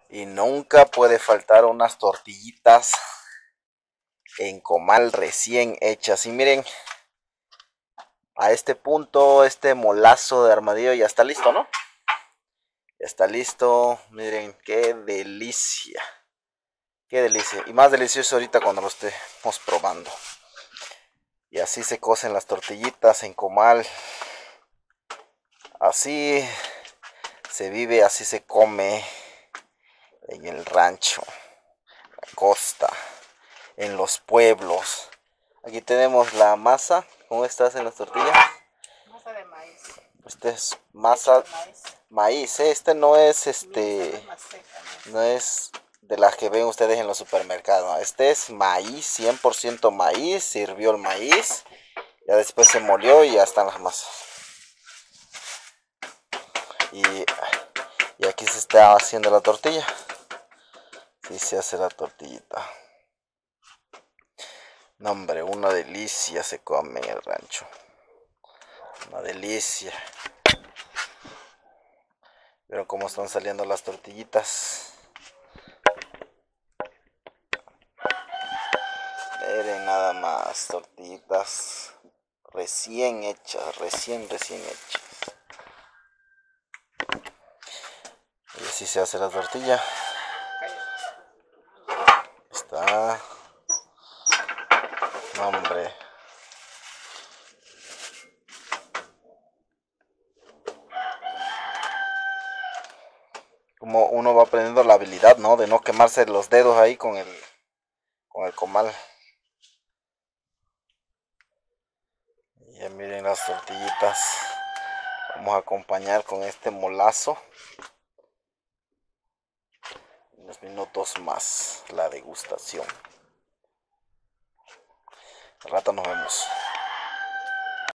Y nunca puede faltar unas tortillitas en comal recién hechas. Y miren, a este punto, este molazo de armadillo ya está listo, ¿no? Ya está listo. Miren, qué delicia. Qué delicia. Y más delicioso ahorita cuando lo estemos probando. Y así se cocen las tortillitas en comal. Así se vive, así se come en el rancho, la costa, en los pueblos. Aquí tenemos la masa. ¿Cómo estás en las tortillas? Masa de maíz. Este es masa maíz, ¿eh? Este no es no es de las que ven ustedes en los supermercados, ¿no? Este es maíz, 100% maíz. Se hirvió el maíz, ya después se molió y ya están las masas. Y aquí se está haciendo la tortilla. Sí se hace la tortillita. No, hombre, una delicia se come en el rancho. Una delicia. Pero cómo están saliendo las tortillitas. Miren nada más, tortillitas recién hechas, recién hechas. Y así se hace la tortilla. Está. No, hombre. Como uno va aprendiendo la habilidad, ¿no? De no quemarse los dedos ahí con el comal. Y ya miren las tortillitas. Vamos a acompañar con este molazo. Unos minutos más la degustación. Al rato nos vemos.